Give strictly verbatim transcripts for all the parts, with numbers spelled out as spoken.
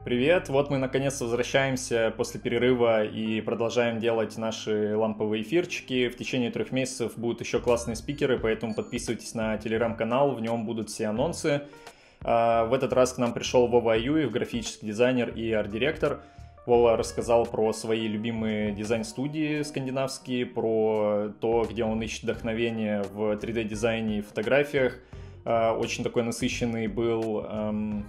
Привет! Вот мы наконец возвращаемся после перерыва и продолжаем делать наши ламповые эфирчики. В течение трех месяцев будут еще классные спикеры, поэтому подписывайтесь на телеграм-канал, в нем будут все анонсы. А, В этот раз к нам пришел Вова Аюев, графический дизайнер и арт-директор. Вова рассказал про свои любимые дизайн-студии скандинавские, про то, где он ищет вдохновение в три дэ-дизайне и фотографиях. А, Очень такой насыщенный был эм,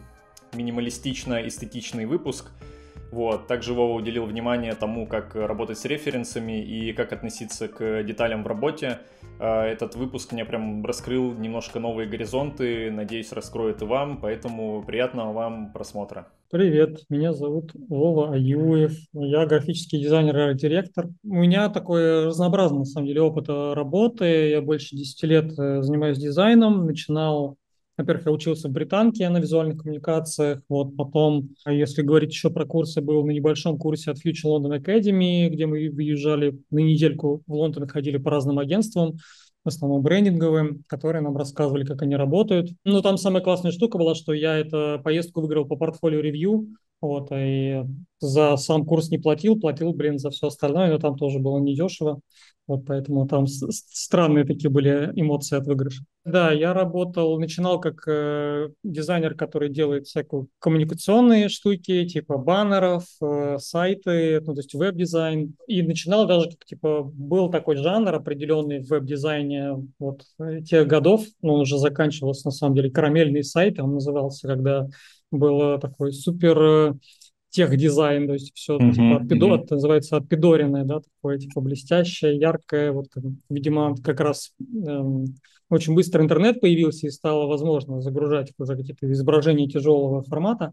минималистично-эстетичный выпуск. Вот. Также Вова уделил внимание тому, как работать с референсами и как относиться к деталям в работе. А, Этот выпуск мне прям раскрыл немножко новые горизонты, надеюсь, раскроет и вам, поэтому приятного вам просмотра. Привет, меня зовут Вова Аюев, я графический дизайнер и арт-директор. У меня такой разнообразный, на самом деле, опыт э, работы. Я больше десяти лет э, занимаюсь дизайном. Начинал, во-первых, я учился в британке на визуальных коммуникациях. Вот потом, а если говорить еще про курсы, был на небольшом курсе от Future London Academy, где мы выезжали на недельку в Лондон, ходили по разным агентствам, в основном брендинговым, которые нам рассказывали, как они работают. Ну, там самая классная штука была, что я эту поездку выиграл по портфолио ревью, вот, и за сам курс не платил, платил, блин, за все остальное, но там тоже было недешево, вот, поэтому там с- с- странные такие были эмоции от выигрыша. Да, я работал, начинал как э, дизайнер, который делает всякие коммуникационные штуки, типа баннеров, э, сайты, ну, то есть веб-дизайн. И начинал даже как, типа, был такой жанр определенный в веб-дизайне вот э, тех годов, но он уже заканчивался, на самом деле, карамельный сайт, он назывался, когда был такой супер э, техдизайн, то есть все типа Мгм, отпидо, мгм. это называется отпидоренное, да, такое типа блестящее, яркое, вот, как, видимо, как раз эм, очень быстро интернет появился и стало возможно загружать уже какие-то изображения тяжелого формата,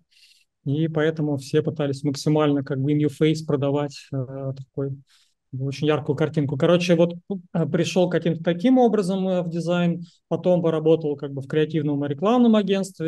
и поэтому все пытались максимально как бы in your face продавать э, такой очень яркую картинку. Короче, вот э, пришел каким-то таким образом э, в дизайн, потом поработал как бы в креативном и рекламном агентстве,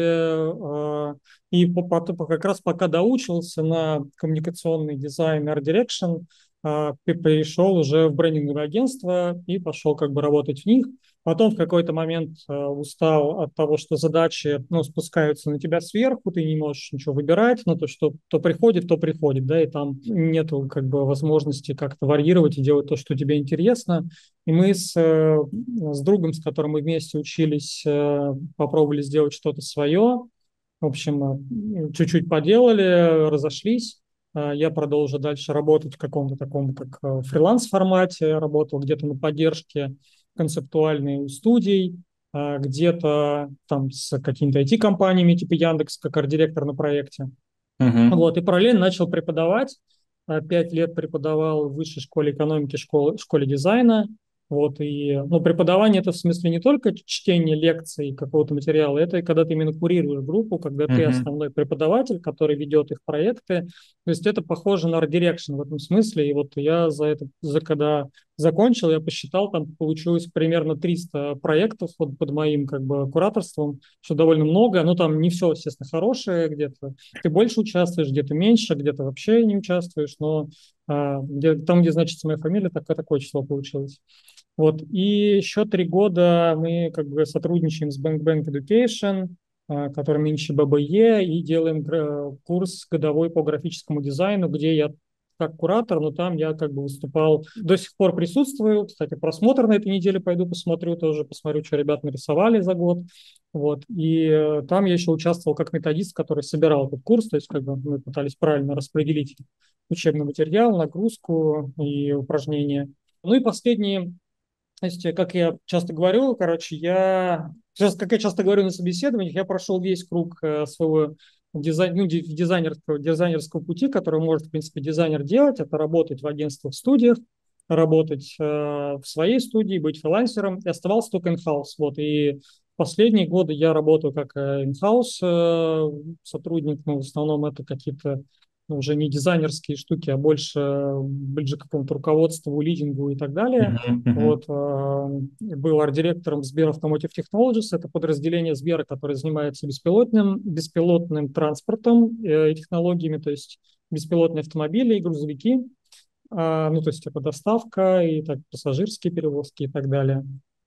э, и по- потом как раз пока доучился на коммуникационный дизайн, Art Direction, э, пе- перешел уже в брендинговое агентство и пошел как бы работать в них. Потом в какой-то момент э, устал от того, что задачи, ну, спускаются на тебя сверху, ты не можешь ничего выбирать, ну, то, что то приходит, то приходит, да, и там нету как бы возможности как-то варьировать и делать то, что тебе интересно. И мы с, э, с другом, с которым мы вместе учились, э, попробовали сделать что-то свое. В общем, э, чуть-чуть поделали, разошлись. Э, Я продолжил дальше работать в каком-то таком, как э, фриланс-формате, работал где-то на поддержке концептуальной у студий, э, где-то там с какими-то I T-компаниями типа Яндекс, как арт-директор на проекте. Мгм. Вот, и параллельно начал преподавать. А, Пять лет преподавал в высшей школе экономики, школе, школе дизайна. Вот, и, ну, преподавание это в смысле не только чтение лекций какого-то материала, это и когда ты именно курируешь группу, когда ты Мгм. основной преподаватель, который ведет их проекты. То есть это похоже на арт-дирекшн в этом смысле. И вот я за это, за когда закончил, я посчитал, там получилось примерно триста проектов вот под моим как бы кураторством, что довольно много. Ну, там не все, естественно, хорошее где-то ты больше участвуешь, где-то меньше, где-то вообще не участвуешь, но а, где, там, где значится моя фамилия, такое, такое число получилось. Вот. И еще три года мы как бы сотрудничаем с Bank Bank Education, а, который нынче бэ бэ е, и делаем гра- курс годовой по графическому дизайну, где я как куратор, но там я как бы выступал, до сих пор присутствую. Кстати, просмотр на этой неделе пойду посмотрю тоже, посмотрю, что ребят нарисовали за год. Вот. И э, там я еще участвовал как методист, который собирал этот курс, то есть как бы мы пытались правильно распределить учебный материал, нагрузку и упражнения. Ну и последние, то есть, э, как я часто говорю, короче, я, сейчас, как я часто говорю на собеседованиях, я прошел весь круг э, своего дизайн, ну, ди- дизайнерского, дизайнерского пути, который может, в принципе, дизайнер делать. Это работать в агентствах, в студиях, работать э, в своей студии, быть фрилансером. И оставался только in-house. Вот, и последние годы я работаю как э, in-house э, сотрудник, но в основном это какие-то ну, уже не дизайнерские штуки, а больше э, ближе к какому-то руководству, лидингу и так далее. Мгм. Мгм. Вот, э, был арт-директором Сбер Automotive Technologies, это подразделение Сбера, которое занимается беспилотным, беспилотным транспортом э, и технологиями, то есть беспилотные автомобили и грузовики, а, ну, то есть это доставка и так, пассажирские перевозки и так далее.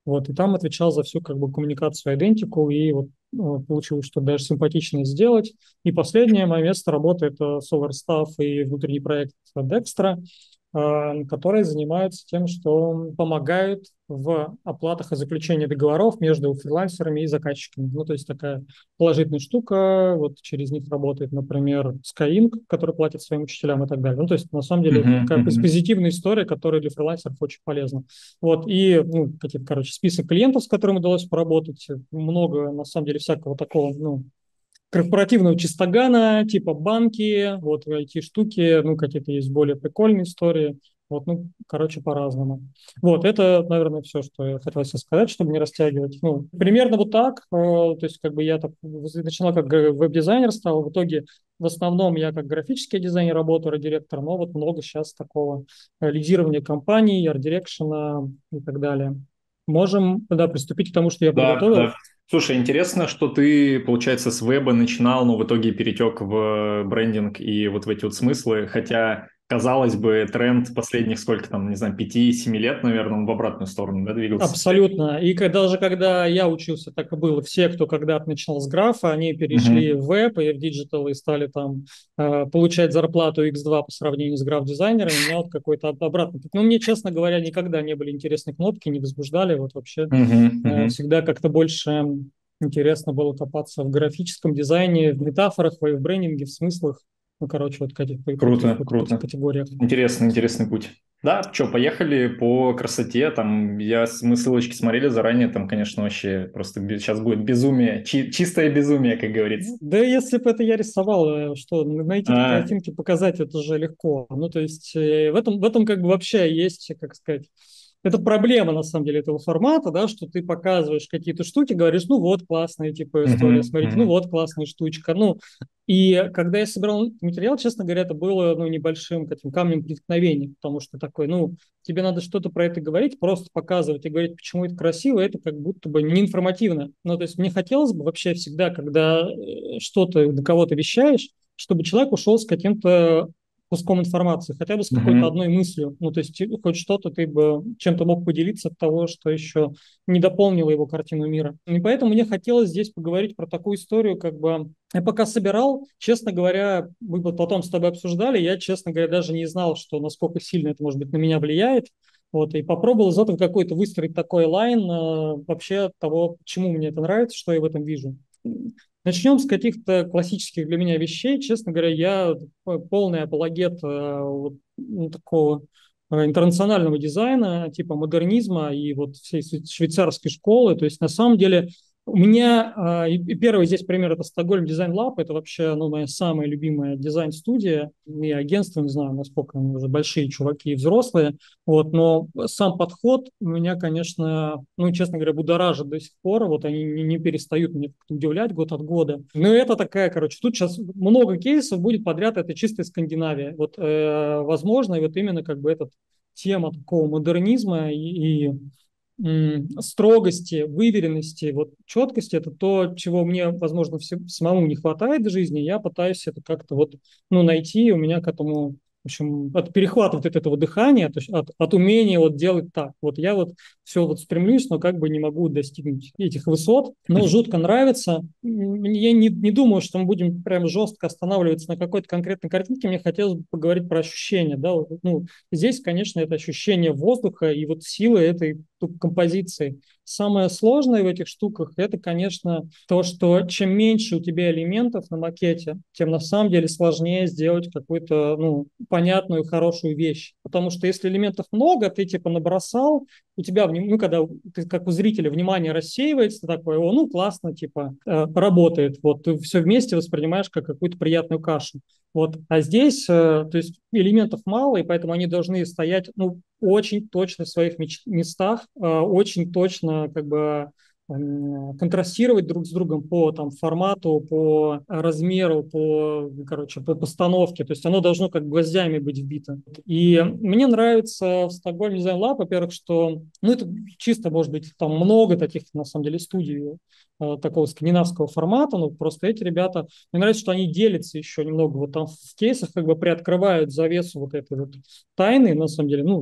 Вот, и там отвечал за всю как бы коммуникацию, идентику, и вот э, получилось, что даже симпатичнее сделать. И последнее мое место работы – это SolarStaff и внутренний проект Dextra, э, которые занимаются тем, что помогают в оплатах и заключении договоров между фрилансерами и заказчиками. Ну, то есть такая положительная штука, вот через них работает, например, Skyeng, который платит своим учителям и так далее. Ну, то есть, на самом деле, это Мгм, такая пози- мгм. позитивная история, которая для фрилансеров очень полезна. Вот, и, ну, какие-то, короче, список клиентов, с которыми удалось поработать, много, на самом деле, всякого такого, ну, корпоративного чистогана, типа банки, вот I T-штуки, ну, какие-то есть более прикольные истории. Вот, ну, короче, по-разному. Вот, это, наверное, все, что я хотел себе сказать, чтобы не растягивать. Ну, примерно вот так. э, То есть, как бы я так начинал как г- веб-дизайнер, стал в итоге в основном я как графический дизайнер работаю, арт-директор, но вот много сейчас такого э, лидирования компаний, арт-дирекшена и так далее. Можем тогда приступить к тому, что я Да, подготовил. да. Слушай, интересно, что ты, получается, с веба начинал, но в итоге перетек в брендинг и вот в эти вот смыслы, хотя, казалось бы, тренд последних сколько там, не знаю, пяти-семи лет, наверное, он в обратную сторону, да, двигался. Абсолютно. И когда, даже когда я учился, так и было. Все, кто когда-то начинал с графа, они перешли Мгм. в веб и в диджитал и стали там э, получать зарплату икс два по сравнению с граф-дизайнерами. У меня вот какой-то об- обратный путь. Ну, мне, честно говоря, никогда не были интересны кнопки, не возбуждали. Вот вообще Мгм. э, Мгм. всегда как-то больше интересно было копаться в графическом дизайне, в метафорах, в брендинге, в смыслах. Ну, короче, вот таких, таких Круто, вот кате- круто. категориях. Интересный, интересный путь. Да, что, поехали по красоте. Там я, с- мы ссылочки смотрели заранее, там, конечно, вообще просто сейчас будет безумие, чи- чистое безумие, как говорится. Да, если бы это я рисовал, э, что найти А, картинки, показать, это же легко. Ну, то есть э, в этом, в этом как бы вообще есть, как сказать, это проблема, на самом деле, этого формата, да, что ты показываешь какие-то штуки, говоришь, ну вот, классная, типа, история, мгм, смотрите, ну мгм. вот, классная штучка. Ну, и когда я собирал материал, честно говоря, это было, ну, небольшим таким камнем преткновения, потому что такой, ну, тебе надо что-то про это говорить, просто показывать и говорить, почему это красиво, это как будто бы не информативно. Ну, то есть мне хотелось бы вообще всегда, когда э, что-то на кого-то вещаешь, чтобы человек ушел с каким-то куском информации, хотя бы с какой-то Мгм. одной мыслью. Ну, то есть хоть что-то ты бы чем-то мог поделиться от того, что еще не дополнило его картину мира. И поэтому мне хотелось здесь поговорить про такую историю, как бы я пока собирал, честно говоря, мы вот потом с тобой обсуждали, я, честно говоря, даже не знал, что насколько сильно это, может быть, на меня влияет. Вот, и попробовал из этого какой-то выстроить такой лайн э, вообще того, почему мне это нравится, что я в этом вижу. Начнем с каких-то классических для меня вещей. Честно говоря, я полный апологет э, вот, ну, такого э, интернационального дизайна, типа модернизма и вот всей швейцарской школы. То есть на самом деле у меня а, и первый здесь пример – это Стокгольм Дизайн Лаб. Это вообще, ну, моя самая любимая дизайн-студия и агентство, не знаю, насколько они уже большие чуваки и взрослые. Вот, но сам подход меня, конечно, ну, честно говоря, будоражит до сих пор. Вот они не, не перестают меня как-то удивлять год от года. Но это такая, короче, тут сейчас много кейсов будет подряд, это чистая Скандинавия. Вот, э, возможно, и вот именно как бы эта тема такого модернизма и, и строгости, выверенности, вот четкости – это то, чего мне, возможно, все, самому не хватает в жизни. Я пытаюсь это как-то вот, ну, найти. У меня к этому, в общем, от перехвата вот от этого дыхания, то есть от, от умения вот делать так. Вот я вот все вот стремлюсь, но как бы не могу достигнуть этих высот. Но жутко нравится. Я не, не думаю, что мы будем прям жестко останавливаться на какой-то конкретной картинке. Мне хотелось бы поговорить про ощущения. Да? Вот, ну, здесь, конечно, это ощущение воздуха и вот силы этой композиции. Самое сложное в этих штуках – это, конечно, то, что чем меньше у тебя элементов на макете, тем на самом деле сложнее сделать какую-то, ну, понятную, хорошую вещь. Потому что если элементов много, ты типа набросал, у тебя, ну, когда ты, как у зрителя, внимание рассеивается, ты такой, о, ну, классно, типа, э, работает. Вот ты все вместе воспринимаешь как какую-то приятную кашу. Вот. А здесь, э, то есть элементов мало, и поэтому они должны стоять, ну, очень точно в своих меч- местах, э, очень точно как бы м, контрастировать друг с другом по там, формату, по размеру, по, короче, по постановке. То есть оно должно как гвоздями быть вбито. И мне нравится в Stockholm Design Lab, во-первых, что, ну, это чисто, может быть, там много таких, на самом деле, студий э, такого скандинавского формата, но просто эти ребята, мне нравится, что они делятся еще немного, вот там в кейсах как бы приоткрывают завесу вот этой вот тайны, на самом деле, ну,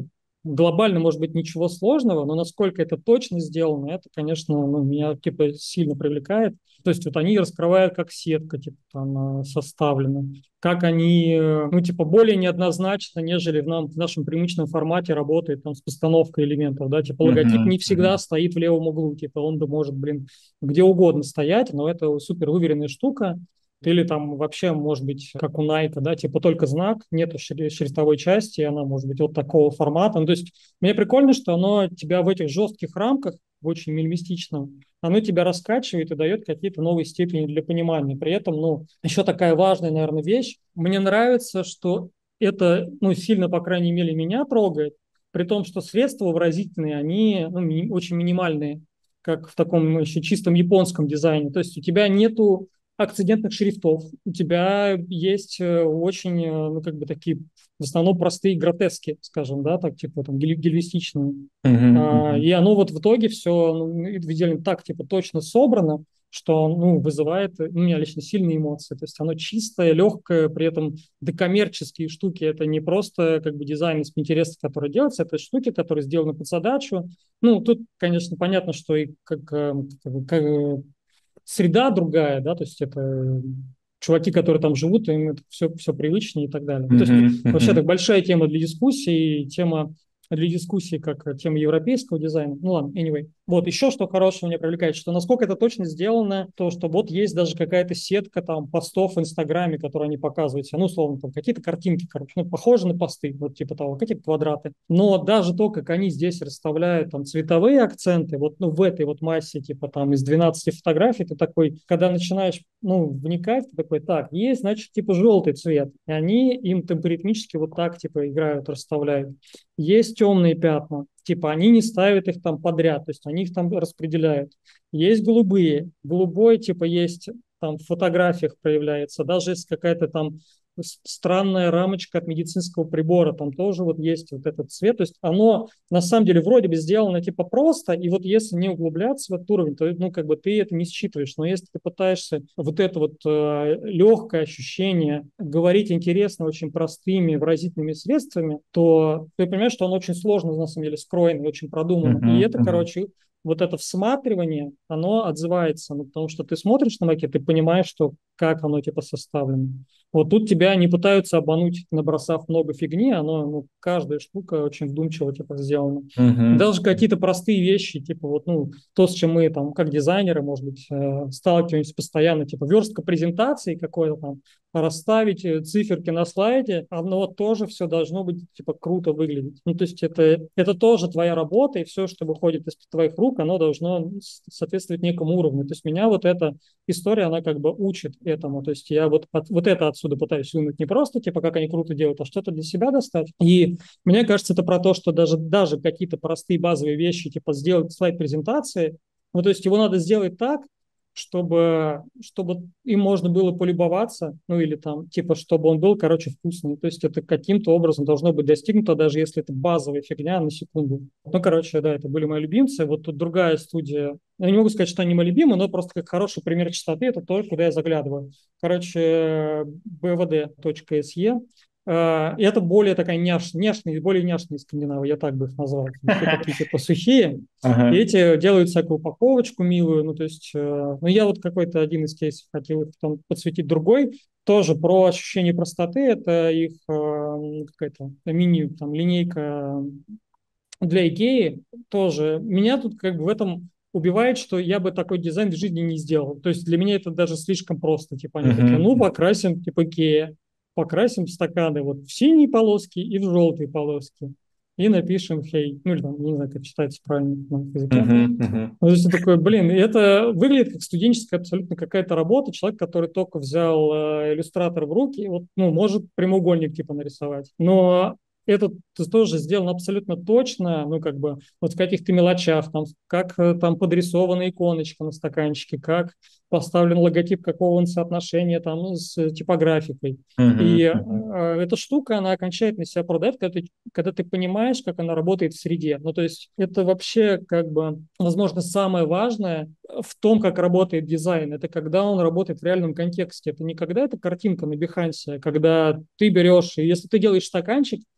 глобально, может быть, ничего сложного, но насколько это точно сделано, это, конечно, ну, меня типа сильно привлекает. То есть вот они раскрывают, как сетка типа там э, составлена, как они, э, ну, типа, более неоднозначно, нежели в, нам, в нашем привычном формате работает там с постановкой элементов, да, типа логотип Мгм, не всегда мгм. стоит в левом углу, типа он да может, блин, где угодно стоять, но это супер выверенная штука. Или там вообще, может быть, как у Nike, да, типа только знак, нету шри- шрифтовой части, и она может быть вот такого формата. Ну, то есть мне прикольно, что оно тебя в этих жестких рамках, в очень минималистичном, оно тебя раскачивает и дает какие-то новые степени для понимания. При этом, ну, еще такая важная, наверное, вещь. Мне нравится, что это, ну, сильно, по крайней мере, меня трогает, при том, что средства выразительные, они ну, ми- очень минимальные, как в таком еще чистом японском дизайне. То есть у тебя нету акцидентных шрифтов. У тебя есть э, очень, э, ну, как бы такие, в основном простые гротески, скажем, да, так, типа, там, гель- гельвестичные. Мгм, А, мгм. и оно вот в итоге все, ну, видели так, типа, точно собрано, что, ну, вызывает, ну, у меня лично сильные эмоции. То есть оно чистое, легкое, при этом докоммерческие штуки. Это не просто, как бы, дизайн из Pinterest, который делается, это штуки, которые сделаны под задачу. Ну, тут, конечно, понятно, что и как, э, как, как среда другая, да, то есть это чуваки, которые там живут, им это все, все привычнее и так далее. Ну, то есть Мгм, вообще так мгм. большая тема для дискуссии, тема для дискуссии как тема европейского дизайна. Ну ладно, anyway. Вот еще что хорошего меня привлекает, что насколько это точно сделано, то, что вот есть даже какая-то сетка там постов в Инстаграме, которые они показывают себе, ну, условно, там какие-то картинки, короче, ну, похожи на посты, вот типа того, какие-то квадраты. Но даже то, как они здесь расставляют там цветовые акценты, вот ну, в этой вот массе, типа там из двенадцати фотографий, ты такой, когда начинаешь, ну, вникать, ты такой, так, есть, значит, типа желтый цвет, и они им темпоритмически вот так, типа, играют, расставляют. Есть темные пятна, типа они не ставят их там подряд, то есть они их там распределяют. Есть голубые, голубой типа есть там в фотографиях проявляется, даже если какая-то там странная рамочка от медицинского прибора, там тоже вот есть вот этот цвет, то есть оно на самом деле вроде бы сделано типа просто, и вот если не углубляться в этот уровень, то ну как бы ты это не считываешь, но если ты пытаешься вот это вот э, легкое ощущение говорить интересно очень простыми выразительными средствами, то ты понимаешь, что оно очень сложно на самом деле скроено и очень продумано, и Мгм, это, мгм. короче, вот это всматривание, оно отзывается, ну, потому что ты смотришь на макет, ты понимаешь, что как оно типа составлено. Вот тут тебя не пытаются обмануть, набросав много фигни, оно, ну, каждая штука очень вдумчиво типа сделана. Мгм. Даже какие-то простые вещи, типа вот, ну, то, с чем мы там, как дизайнеры, может быть, э, сталкиваемся постоянно, типа верстка презентации какой-то там, расставить э, циферки на слайде, оно вот тоже все должно быть, типа, круто выглядеть. Ну, то есть это, это тоже твоя работа, и все, что выходит из твоих рук, оно должно соответствовать некому уровню. То есть меня вот эта история, она как бы учит этому. То есть я вот, от, вот это отсюда пытаюсь вынуть не просто, типа, как они круто делают, а что-то для себя достать. И мне кажется, это про то, что даже, даже какие-то простые базовые вещи, типа сделать слайд презентации, ну, то есть его надо сделать так, чтобы, чтобы им можно было полюбоваться, ну, или там, типа, чтобы он был, короче, вкусный. То есть это каким-то образом должно быть достигнуто, даже если это базовая фигня на секунду. Ну, короче, да, это были мои любимцы. Вот тут другая студия. Я не могу сказать, что они мои любимые, но просто как хороший пример чистоты, это то, куда я заглядываю. Короче, би ви ди точка эс и. Э, И это более такая няш, няшные, более няшные скандинавы, я так бы их назвал. Все такие типа сухие. И Ага. эти делают всякую упаковочку милую. Ну, то есть, э, ну, я вот какой-то один из кейсов хотел их там подсветить другой. Тоже про ощущение простоты. Это их э, какая-то мини там, линейка для Икеи. Тоже меня тут как бы в этом убивает, что я бы такой дизайн в жизни не сделал. То есть для меня это даже слишком просто. Типа они такие, ну, Мгм. покрасим, типа Икея, покрасим стаканы вот в синие полоски и в желтые полоски. И напишем хей. Ну, или там, не знаю, как читается правильно на языке. Мгм. Мгм. Ну, то есть такой, блин, это выглядит как студенческая абсолютно какая-то работа. Человек, который только взял э, иллюстратор в руки, вот, ну, может прямоугольник типа нарисовать. Но это тоже сделано абсолютно точно, ну, как бы, вот в каких-то мелочах, там, как э, там подрисована иконочка на стаканчике, как поставлен логотип, какого он соотношения там ну, с типографикой. И Мгм. э, Мгм. эта штука, она окончательно себя продает, когда ты, когда ты понимаешь, как она работает в среде. Ну, то есть это вообще, как бы, возможно, самое важное в том, как работает дизайн. Это когда он работает в реальном контексте. Это не когда это картинка на Behance, а когда ты берешь, и если ты делаешь стаканчик,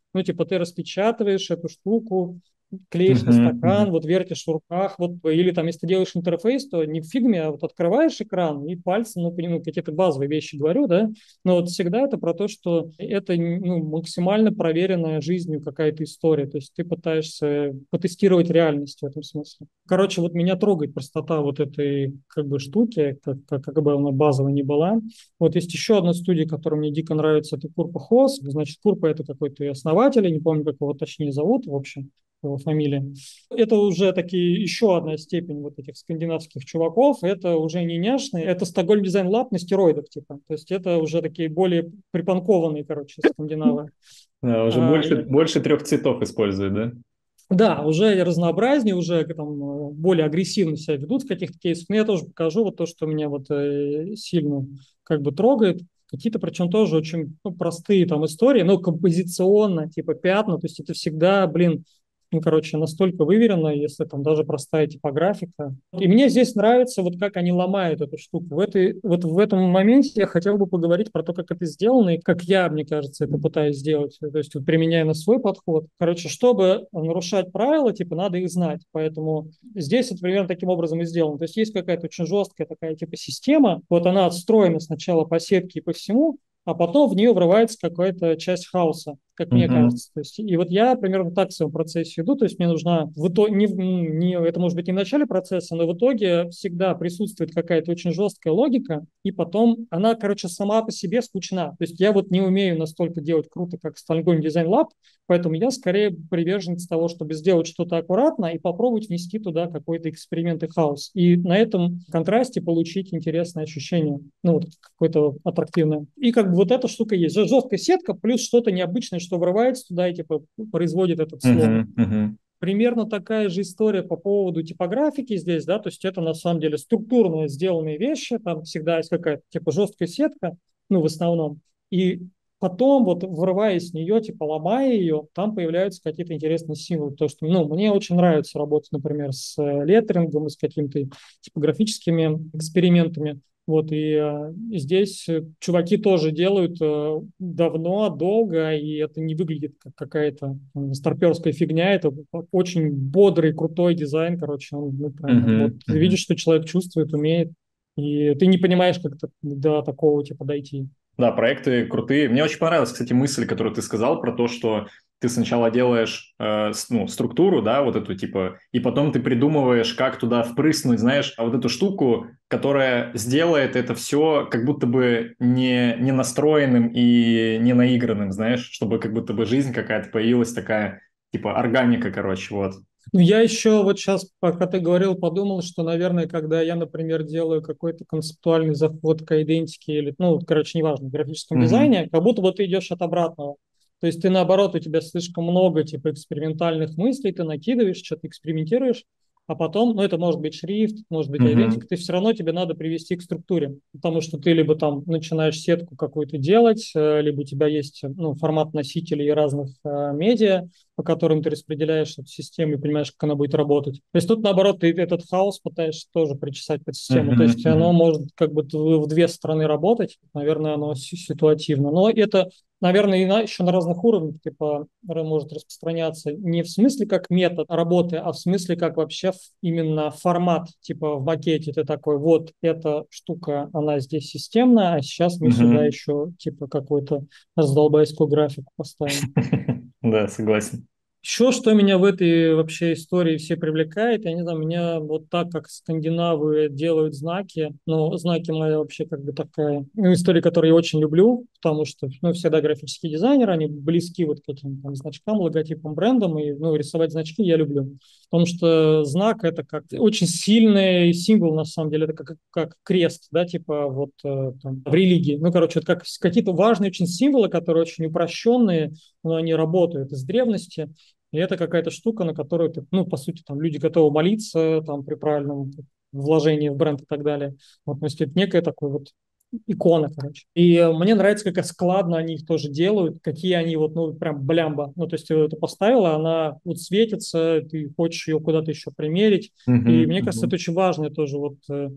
Ну, типа, ты распечатываешь эту штуку, клеишь на Мгм, стакан, мгм. вот вертишь в руках, вот, или там, если ты делаешь интерфейс, то не в фигме, а вот открываешь экран и пальцем, ну, ну, какие-то базовые вещи говорю, да, но вот всегда это про то, что это, ну, максимально проверенная жизнью какая-то история, то есть ты пытаешься потестировать реальность в этом смысле. Короче, вот меня трогает простота вот этой, как бы, штуки, как, как, как бы она базовая не была. Вот есть еще одна студия, которая мне дико нравится, это Курпа Хос, значит, Курпа это какой-то основатель, я не помню, как его точнее зовут, в общем, его фамилия. Это уже такие еще одна степень вот этих скандинавских чуваков. Это уже не няшные, это Стокгольм Дизайн Лаб на стероидах типа. То есть это уже такие более припанкованные, короче, скандинавы. Да, уже А, больше, больше трех цветов используют, да? да, уже разнообразнее, уже там э, более агрессивно себя ведут в каких-то кейсах. Но я тоже покажу вот то, что меня вот э, сильно как бы трогает. Какие-то, причем тоже очень, ну, простые там истории, но композиционно, типа пятна. То есть это всегда, блин, ну, короче, настолько выверено, если там даже простая типографика. И мне здесь нравится вот как они ломают эту штуку. В этой, вот в этом моменте я хотел бы поговорить про то, как это сделано и как я, мне кажется, это пытаюсь сделать. То есть вот, применяя на свой подход. Короче, чтобы нарушать правила, типа, надо их знать. Поэтому здесь это примерно таким образом и сделано. То есть есть какая-то очень жесткая такая типа система. Вот она отстроена сначала по сетке и по всему, а потом в нее врывается какая-то часть хаоса, как мне Мгм. кажется. То есть, и вот я примерно так в своем процессе иду, то есть мне нужна в итоге, не, не, это может быть не в начале процесса, но в итоге всегда присутствует какая-то очень жесткая логика, и потом она, короче, сама по себе скучна. То есть я вот не умею настолько делать круто, как Stallgold Design Lab, поэтому я скорее приверженец того, чтобы сделать что-то аккуратно и попробовать внести туда какой-то эксперимент и хаос. И на этом контрасте получить интересное ощущение, ну, вот какое-то аттрактивное. И как бы вот эта штука есть. Жесткая сетка плюс что-то необычное, что врывается туда и типа производит этот слом. Мгм, мгм. Примерно такая же история по поводу типографики здесь, да, то есть это на самом деле структурно сделанные вещи, там всегда есть какая-то типа жесткая сетка, ну, в основном, и потом вот врываясь в нее, типа ломая ее, там появляются какие-то интересные символы, потому что, ну, мне очень нравится работать, например, с э, леттерингом и с какими-то типографическими экспериментами, вот, и э, здесь э, чуваки тоже делают э, давно, долго, и это не выглядит как какая-то м, старперская фигня, это очень бодрый, крутой дизайн, короче, он, ну, прям, вот, Мгм, ты видишь, мгм. что человек чувствует, умеет, и ты не понимаешь, как это, до такого, типа, дойти. Да, проекты крутые. Мне очень понравилась, кстати, мысль, которую ты сказал про то, что ты сначала делаешь э, с- ну, структуру, да, вот эту типа, и потом ты придумываешь, как туда впрыснуть, знаешь, а вот эту штуку, которая сделает это все как будто бы не, не настроенным и не наигранным, знаешь, чтобы как будто бы жизнь какая-то появилась такая, типа органика, короче, вот. Ну, я еще вот сейчас, пока ты говорил, подумал, что, наверное, когда я, например, делаю какой-то концептуальный заход к идентике или, ну, вот, короче, неважно, в графическом Мгм. дизайне, как будто бы ты идешь от обратного. То есть ты, наоборот, у тебя слишком много, типа, экспериментальных мыслей, ты накидываешь, что-то экспериментируешь, а потом, ну, это может быть шрифт, может быть Мгм. идентика, ты все равно тебе надо привести к структуре, потому что ты либо там начинаешь сетку какую-то делать, э, либо у тебя есть, ну, формат носителей разных э, медиа, по которым ты распределяешь эту систему и понимаешь, как она будет работать. То есть тут, наоборот, ты этот хаос пытаешься тоже причесать под систему. То Мгм. есть оно Мгм. может как бы в две стороны работать. Наверное, оно ситуативно. Но это, наверное, и на, еще на разных уровнях типа может распространяться не в смысле как метод работы, а в смысле как вообще именно формат. Типа в макете ты такой, вот эта штука, она здесь системная, а сейчас мы сюда Мгм. еще типа какую-то раздолбайскую графику поставим. Да, согласен. Еще что меня в этой вообще истории все привлекает, я не знаю, меня вот так, как скандинавы делают знаки, ну, знаки моя вообще как бы такая, ну, история, которую я очень люблю, потому что, ну, всегда графические дизайнеры, они близки вот к этим там значкам, логотипам, брендам, и, ну, рисовать значки я люблю. Потому что знак это как очень сильный символ, на самом деле, это как, как крест, да, типа вот э, там, в религии. Ну, короче, это как какие-то важные очень символы, которые очень упрощенные, но они работают из древности. И это какая-то штука, на которую ты, ну, по сути, там люди готовы молиться там при правильном вложении в бренд и так далее. Вот, то есть это некая такой вот икона, короче. И э, мне нравится, как складно они их тоже делают, какие они вот, ну, прям блямба. Ну, то есть ты это поставила, она вот светится, ты хочешь ее куда-то еще примерить. И Мгм. мне кажется, это Мгм. очень важно тоже вот э,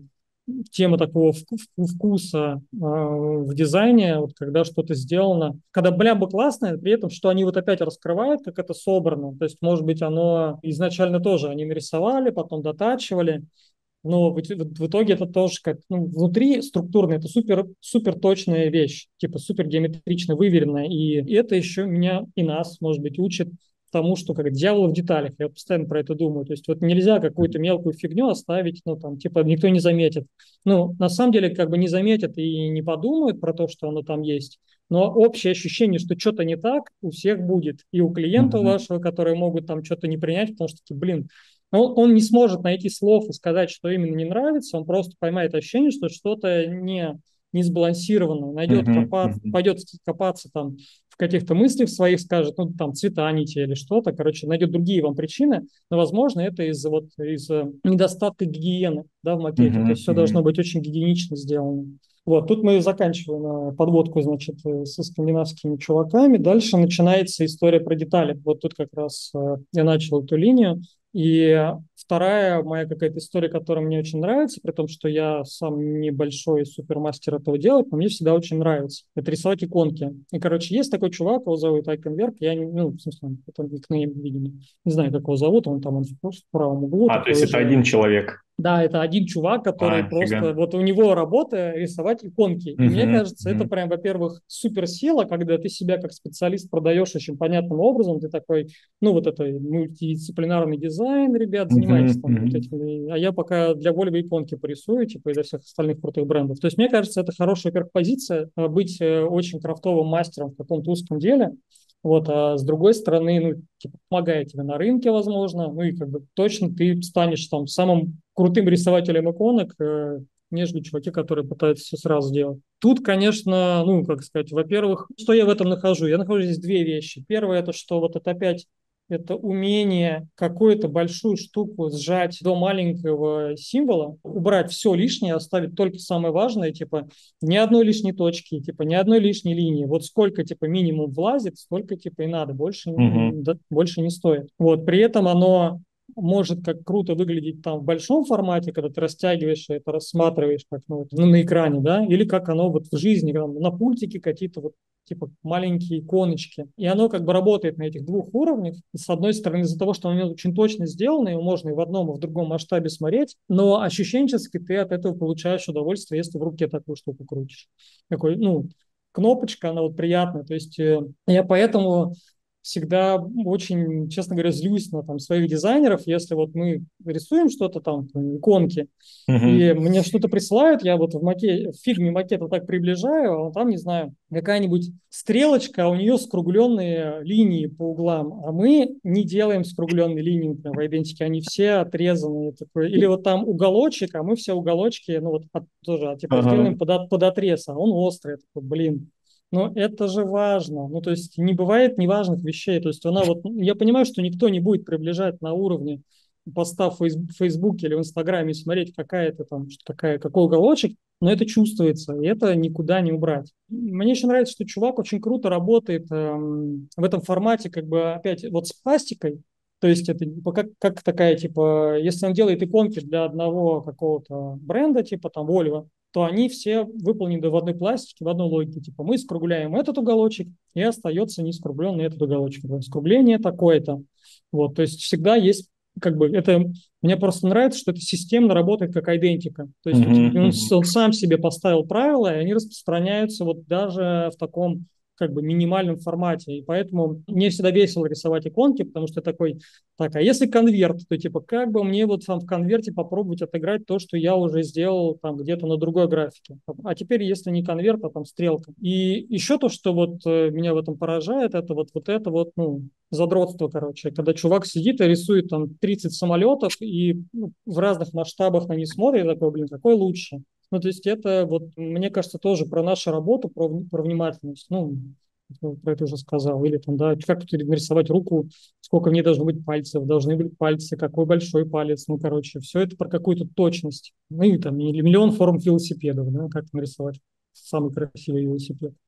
тема такого вку- вкуса э, в дизайне, вот когда что-то сделано, когда блямба классная, при этом, что они вот опять раскрывают, как это собрано. То есть, может быть, оно изначально тоже они нарисовали, потом дотачивали, но в, ит- в итоге это тоже как, ну, внутри структурно это супер, супер точная вещь, типа супер геометрично выверенная. И это еще меня и нас, может быть, учит тому, что как дьявол в деталях. Я вот постоянно про это думаю. То есть вот нельзя какую-то мелкую фигню оставить, ну там, типа, никто не заметит. Ну, на самом деле, как бы не заметят и не подумают про то, что оно там есть. Но общее ощущение, что что-то не так, у всех будет. И у клиента Мгм. вашего, которые могут там что-то не принять, потому что, типа, блин, но он не сможет найти слов и сказать, что именно не нравится, он просто поймает ощущение, что что-то не, не сбалансировано, найдет Мгм. копаться, Мгм. пойдет копаться там в каких-то мыслях своих, скажет, ну, там, цвета не те или что-то, короче, найдет другие вам причины, но, возможно, это из-за вот, из недостатка гигиены, да, в макете, то Мгм. есть все должно Мгм. быть очень гигиенично сделано. Вот, тут мы заканчиваем э, подводку, значит, э, со скандинавскими чуваками. Дальше начинается история про детали. Вот тут как раз э, я начал эту линию. И вторая моя какая-то история, которая мне очень нравится, при том, что я сам небольшой супермастер этого делать, но мне всегда очень нравится. Это рисовать иконки. И, короче, есть такой чувак, его зовут Айкенверк, я не, ну, в смысле, это никнейм, видимо, не знаю, как его зовут, он там он в в правом углу А, то такой есть это уже. один человек. Да, это один чувак, А, который просто, нифига. вот у него работа рисовать иконки. И мне Мгм. кажется, это Мгм. прям, во-первых, суперсила, когда ты себя как специалист продаешь очень понятным образом. Ты такой, ну вот это мультидисциплинарный дизайн, ребят, занимайтесь Мгм. там вот Мгм. этим. А я пока для Volvo иконки порисую, типа, и для всех остальных крутых брендов. То есть мне кажется, это хорошая, во-первых, позиция, а, быть э, очень крафтовым мастером в каком-то узком деле. Вот, а с другой стороны, ну, типа, помогает тебе на рынке, возможно, ну и как бы точно ты станешь там самым крутым рисователем иконок, э, нежели чуваки, которые пытаются все сразу делать. Тут, конечно, ну, как сказать, во-первых, что я в этом нахожу? Я нахожу здесь две вещи. Первое, это что вот это опять это умение какую-то большую штуку сжать до маленького символа, убрать все лишнее, оставить только самое важное, типа ни одной лишней точки, типа ни одной лишней линии. Вот сколько типа минимум влазит, столько типа и надо, больше, Мгм. да, больше не стоит. Вот, при этом оно может как круто выглядеть там в большом формате, когда ты растягиваешь это, рассматриваешь как ну, ну, на экране, да, или как оно вот в жизни, там, на пультике какие-то вот типа маленькие иконочки. И оно как бы работает на этих двух уровнях. И с одной стороны, из-за того, что оно очень точно сделано, его можно и в одном, и в другом масштабе смотреть, но ощущенчески ты от этого получаешь удовольствие, если в руке такую штуку крутишь. Такой, ну, кнопочка, она вот приятная. То есть э, я поэтому всегда очень, честно говоря, злюсь на там, своих дизайнеров, если вот мы рисуем что-то там, там, иконки, Мгм. и мне что-то присылают, я вот в, маке, в фигме макета так приближаю, а там, не знаю, какая-нибудь стрелочка, а у нее скругленные линии по углам, а мы не делаем скругленные линии, например, в идентике, они все отрезанные. Такой. Или вот там уголочек, а мы все уголочки, ну вот от, тоже а, типа Ага. сделаем под, от- под отрез, а он острый. Такой, блин, но это же важно. Ну, то есть не бывает неважных вещей. То есть она вот, ну, я понимаю, что никто не будет приближать на уровне поста в Фейсбуке или в Инстаграме и смотреть, какая это там, что такая, какой уголочек, но это чувствуется, и это никуда не убрать. Мне еще нравится, что чувак очень круто работает эм, в этом формате, как бы опять вот с пластикой, то есть это типа, как, как такая, типа, если он делает иконки для одного какого-то бренда, типа там Volvo, то они все выполнены в одной пластике, в одной логике. Типа мы скругляем этот уголочек, и остается не скругленный этот уголочек. Скругление такое-то. Вот, то есть всегда есть как бы это мне просто нравится, что это системно работает как идентика. То есть вот Мгм. он, Мгм. он сам себе поставил правила, и они распространяются вот даже в таком как бы минимальном формате. И поэтому мне всегда весело рисовать иконки, потому что я такой, так, а если конверт, то типа как бы мне вот там в конверте попробовать отыграть то, что я уже сделал там где-то на другой графике. А теперь если не конверт, а там стрелка. И еще то, что вот э, меня в этом поражает, это вот, вот это вот, ну, задротство, короче, когда чувак сидит и рисует там тридцать самолетов и ну, в разных масштабах на них смотрит, такой, блин, какой лучше. Ну, то есть это вот, мне кажется, тоже про нашу работу, про, про внимательность. Ну, про это уже сказал. Или там, да, как тут нарисовать руку, сколько в ней должно быть пальцев, должны быть пальцы, какой большой палец. Ну, короче, все это про какую-то точность. Ну, и там или миллион форм велосипедов, да, как нарисовать самый красивый велосипед.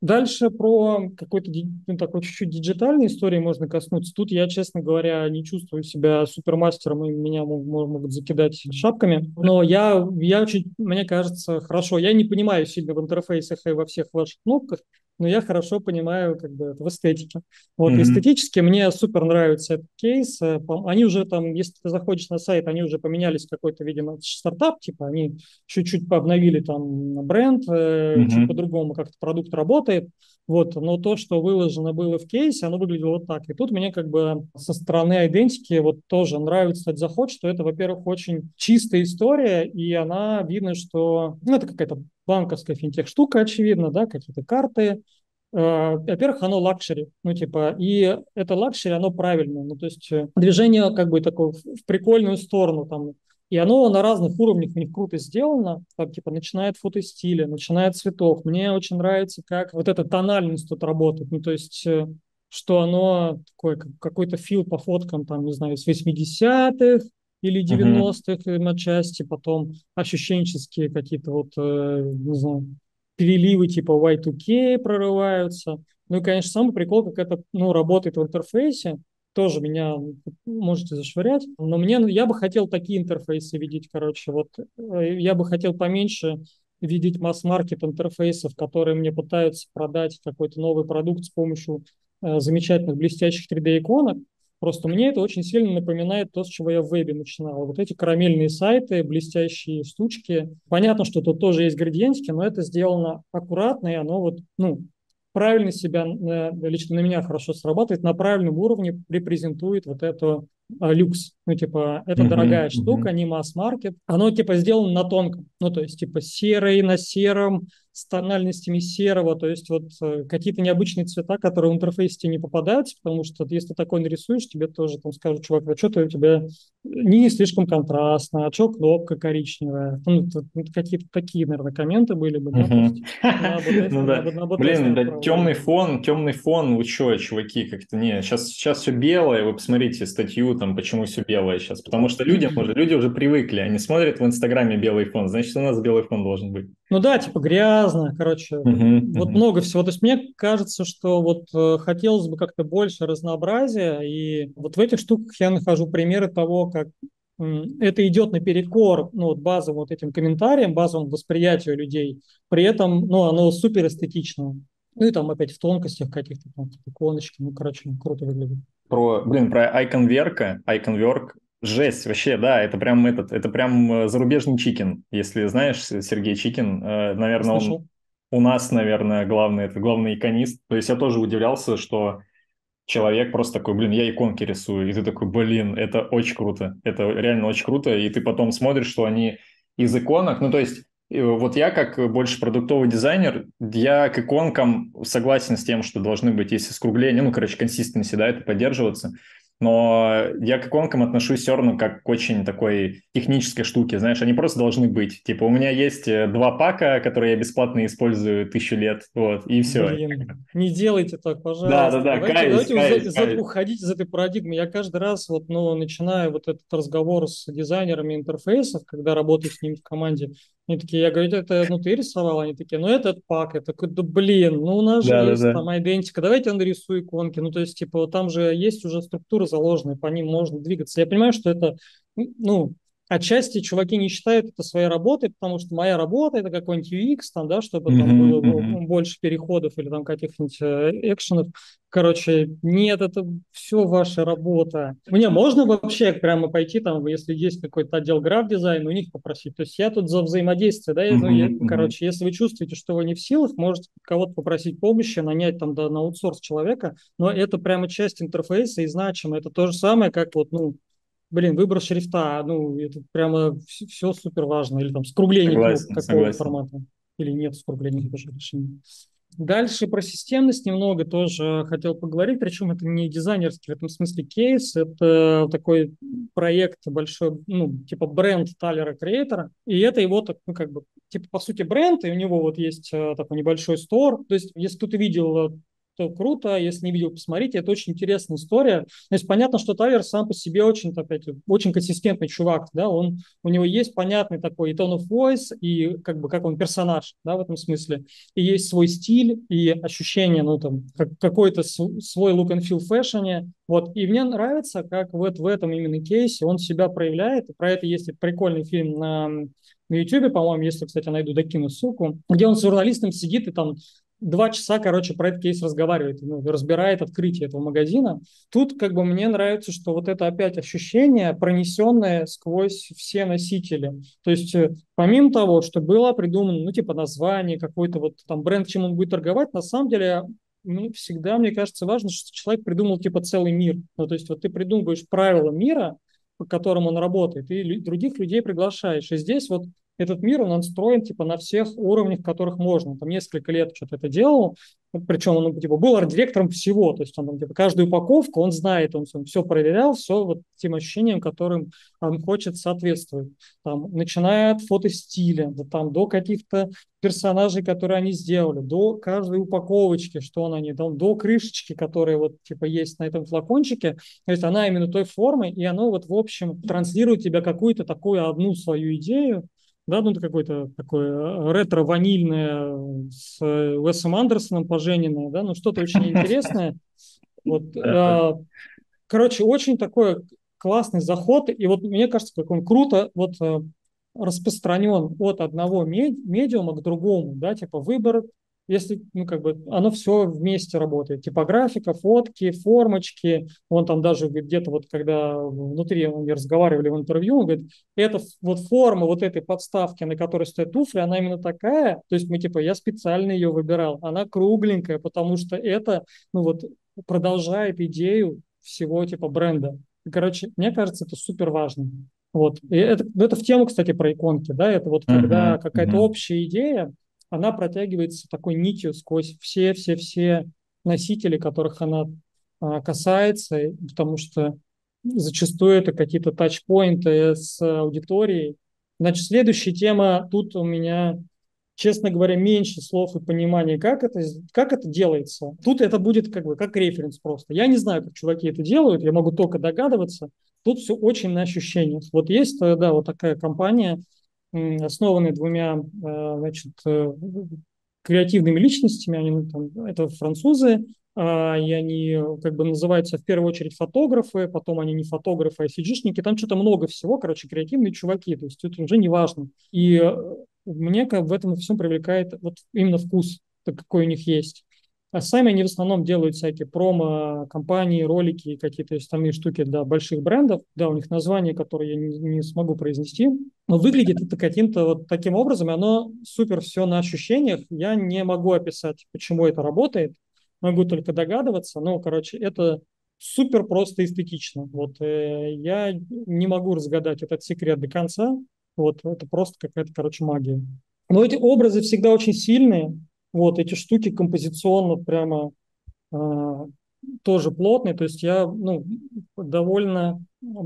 Дальше про какой-то ди- ну, такой чуть-чуть диджитальной истории можно коснуться. Тут я, честно говоря, не чувствую себя супермастером, и меня мо- мо- могут закидать шапками. Но я, я очень, мне кажется, хорошо. Я не понимаю сильно в интерфейсах и во всех ваших кнопках, но я хорошо понимаю как бы это в эстетике. Вот и Мгм. эстетически мне супер нравится этот кейс. Э, пом- Они уже там, если ты заходишь на сайт, они уже поменялись в какой-то, видимо, стартап, типа они чуть-чуть пообновили там бренд, э, чуть Мгм. по-другому как-то продукт работает. Вот, но то, что выложено было в кейсе, оно выглядело вот так. И тут мне как бы со стороны идентики вот тоже нравится этот заход, что это, во-первых, очень чистая история, и она видно, что ну, это какая-то банковская финтех-штука, очевидно, да, какие-то карты. Э, Во-первых, оно лакшери, ну, типа, и это лакшери, оно правильное, ну, то есть э, движение как бы такое в в прикольную сторону, там, и оно на разных уровнях у них круто сделано, там, типа, начиная от фотостиля, начиная от цветов. Мне очень нравится, как вот эта тональность тут работает, ну, то есть, э, что оно такое, как, какой-то фил по фоткам, там, не знаю, с восьмидесятых или Мгм. девяностых им отчасти, потом ощущенческие какие-то вот, э, не знаю, переливы типа уай ту кей прорываются. Ну и, конечно, самый прикол, как это, ну, работает в интерфейсе, тоже меня можете зашвырять, но мне, ну, я бы хотел такие интерфейсы видеть, короче, вот э, я бы хотел поменьше видеть масс-маркет интерфейсов, которые мне пытаются продать какой-то новый продукт с помощью э, замечательных блестящих три дэ-иконок. Просто мне это очень сильно напоминает то, с чего я в вебе начинал. Вот эти карамельные сайты, блестящие штучки. Понятно, что тут тоже есть градиентики, но это сделано аккуратно, и оно вот, ну, правильно себя, э, лично на меня хорошо срабатывает, на правильном уровне репрезентует вот эту а, люкс. Ну, типа, это Мгм. дорогая штука, Мгм. не масс-маркет. Оно, типа, сделано на тонком. Ну, то есть, типа, серый на сером, с тональностями серого, то есть вот э, какие-то необычные цвета, которые в интерфейсе тебе не попадаются, потому что если ты такой нарисуешь, тебе тоже там скажут, чувак, а что-то у тебя не слишком контрастно, а что кнопка коричневая. Ну, тут, ну, какие-то такие, наверное, комменты были бы, да, то есть Мгм. на АБ-тест, Ну на да. АБ, на АБ-тесты Блин, да, темный отправляли. фон, темный фон, вы чё, чуваки, как-то не, сейчас, сейчас все белое, вы посмотрите статью, там, почему все белое сейчас, потому что людям уже, люди уже привыкли, они смотрят в Инстаграме белый фон, значит, у нас белый фон должен быть. Ну да, типа грязно, короче, Мгм. вот Мгм. много всего. То есть мне кажется, что вот э, хотелось бы как-то больше разнообразия, и вот в этих штуках я нахожу примеры того, как м, это идет наперекор, ну, вот базовым вот этим комментариям, базовому восприятию людей, при этом, ну, оно супер эстетичное. Ну и там опять в тонкостях каких-то там какие-то иконочки, ну, короче, круто выглядит. Про, блин, про Iconverk, Iconwork, жесть, вообще, да, это прям этот, это прям э, зарубежный чикен, если знаешь, С- Сергей Чикин, э, наверное, он Слышал? у нас, наверное, главный, это главный иконист, то есть я тоже удивлялся, что человек просто такой, блин, я иконки рисую, и ты такой, блин, это очень круто, это реально очень круто, и ты потом смотришь, что они из иконок, ну, то есть, э, вот я как больше продуктовый дизайнер, я к иконкам согласен с тем, что должны быть, если скругления, ну, короче, консистенси, да, это поддерживаться, но я к иконкам отношусь все равно как к очень такой технической штуке, знаешь, они просто должны быть. Типа, у меня есть э, два пака, которые я бесплатно использую тысячу лет, вот, и все. Блин, не делайте так, Да, да, пожалуйста. да, Давайте, каюсь, давайте за- каюсь, за- каюсь. уходить из этой парадигмы. Я каждый раз вот, ну, начинаю вот этот разговор с дизайнерами интерфейсов, когда работаю с ними в команде. Они такие, я говорю, это ну ты рисовал? Они такие, ну этот пак. Я такой, да блин, ну у нас же Да, да, есть да. там идентика, давайте нарисую иконки. Ну то есть, типа, вот там же есть уже структура заложенная, по ним можно двигаться. Я понимаю, что это, ну, отчасти чуваки не считают это своей работой, потому что моя работа это какой-нибудь ю экс, там, да, чтобы там Мгм, было мгм. больше переходов или там каких-нибудь э, экшенов. Короче, нет, это все ваша работа. Мне можно вообще прямо пойти там, если есть какой-то отдел граф-дизайна, у них попросить. То есть я тут за взаимодействие, да, ну, Мгм, я, мгм. короче, если вы чувствуете, что вы не в силах, можете кого-то попросить помощи, нанять там да, на аутсорс человека, но это прямо часть интерфейса и значимо. Это то же самое, как вот, ну, блин, выбор шрифта, ну, это прямо все, супер важно. Или там скругление кнопок Согласен, какого согласен. формата. Или нет скругления тоже решения. Дальше про системность немного тоже хотел поговорить, причем это не дизайнерский в этом смысле кейс, это такой проект большой, ну, типа бренд Талера Креатора, и это его, так, ну, как бы, типа, по сути, бренд, и у него вот есть э, такой небольшой стор, то есть, если кто-то видел то круто, если не видел, посмотрите, это очень интересная история. То есть понятно, что Тайлер сам по себе очень, опять, очень консистентный чувак, да, он, у него есть понятный такой и tone of voice, и как бы как он персонаж, да, в этом смысле, и есть свой стиль, и ощущение, ну, там, как, какой-то свой look and feel в фэшне, вот, и мне нравится, как вот в этом именно кейсе он себя проявляет, и про это есть прикольный фильм на на Ютубе, по-моему, если, кстати, найду, докину ссылку, где он с журналистом сидит и там два часа, короче, про этот кейс разговаривает, ну, разбирает открытие этого магазина. Тут как бы мне нравится, что вот это опять ощущение, пронесенное сквозь все носители. То есть э, помимо того, что было придумано, ну, типа название, какой-то вот там бренд, чем он будет торговать, на самом деле ну, всегда, мне кажется, важно, что человек придумал типа целый мир. Ну, то есть вот ты придумываешь правила мира, по которым он работает, и других людей приглашаешь. И здесь вот этот мир, он отстроен типа на всех уровнях, которых можно. Там несколько лет что-то это делал, причем он типа был арт-директором всего, то есть он там типа каждую упаковку он знает, он, он все проверял, все вот тем ощущениям, которым он хочет соответствовать. Там, начиная от фотостиля, да, там, до каких-то персонажей, которые они сделали, до каждой упаковочки, что он они, там, до крышечки, которая вот типа есть на этом флакончике, то есть она именно той формы, и оно вот в общем транслирует тебе какую-то такую одну свою идею, да, ну, это какое-то такое ретро-ванильное с Уэсом Андерсоном пожененное, да, ну, что-то очень интересное. Вот, а, короче, очень такой классный заход, и вот мне кажется, как он круто вот а, распространен от одного медиума к другому, да, типа выбор, если, ну, как бы, оно все вместе работает. Типографика, фотки, формочки. Он там даже где-то вот, когда внутри они разговаривали в интервью, он говорит, эта вот форма вот этой подставки, на которой стоят туфли, она именно такая. То есть мы, типа, я специально ее выбирал. Она кругленькая, потому что это, ну, вот, продолжает идею всего, типа, бренда. Короче, мне кажется, это супер важно. Вот. И это, это в тему, кстати, про иконки, да, это вот когда Мгм, какая-то мгм. общая идея, она протягивается такой нитью сквозь все-все-все носители, которых она а, касается, потому что зачастую это какие-то тачпоинты с аудиторией. Значит, следующая тема, тут у меня, честно говоря, меньше слов и понимания, как это, как это делается. Тут это будет как бы как референс просто. Я не знаю, как чуваки это делают, я могу только догадываться. Тут все очень на ощущениях. Вот есть, э, да, вот такая компания, основанные двумя э, значит, э, креативными личностями. Они, ну, там, это французы, а, и они как бы называются в первую очередь фотографы, потом они не фотографы, а сиджишники. Там что-то много всего, короче, креативные чуваки, то есть это уже не важно. И э, мне как в этом всем привлекает вот именно вкус, какой у них есть. А сами они в основном делают всякие промо-компании, ролики, какие-то остальные штуки для больших брендов. Да, у них название, которое я не, не смогу произнести. Но выглядит это каким-то вот таким образом, и оно супер все на ощущениях. Я не могу описать, почему это работает. Могу только догадываться. Но, короче, это супер просто эстетично. Вот э, я не могу разгадать этот секрет до конца. Вот это просто какая-то, короче, магия. Но эти образы всегда очень сильные. Вот эти штуки композиционно прямо э, тоже плотные. То есть я ну, довольно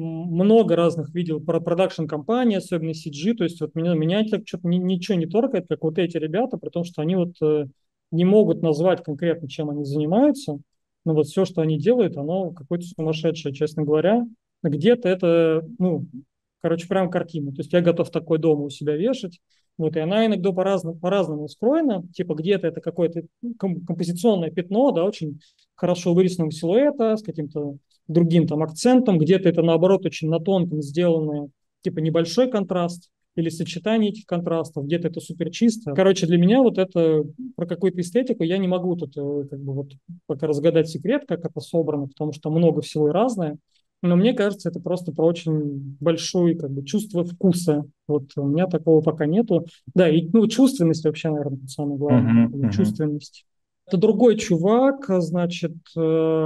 много разных видел про продакшн-компании, особенно си джи. То есть вот меня, меня это что-то ни, ничего не торкает, как вот эти ребята, при том, что они вот э, не могут назвать конкретно, чем они занимаются. Но вот все, что они делают, оно какое-то сумасшедшее, честно говоря. Где-то это, ну, короче, прям картина. То есть я готов такой дома у себя вешать. Вот, и она иногда по-разному, по-разному устроена. Типа где-то это какое-то композиционное пятно, да, очень хорошо вырисованного силуэта, с каким-то другим там акцентом. Где-то это, наоборот, очень на тонком сделанное, типа небольшой контраст или сочетание этих контрастов. Где-то это супер чисто. Короче, для меня вот это про какую-то эстетику я не могу тут э, как бы вот пока разгадать секрет, как это собрано, потому что много всего и разное. Но мне кажется, это просто про очень большое как бы, чувство вкуса. Вот у меня такого пока нету. Да, и ну, чувственность вообще, наверное, самое главное. Мгм, мгм. Чувственность. Это другой чувак, значит, э,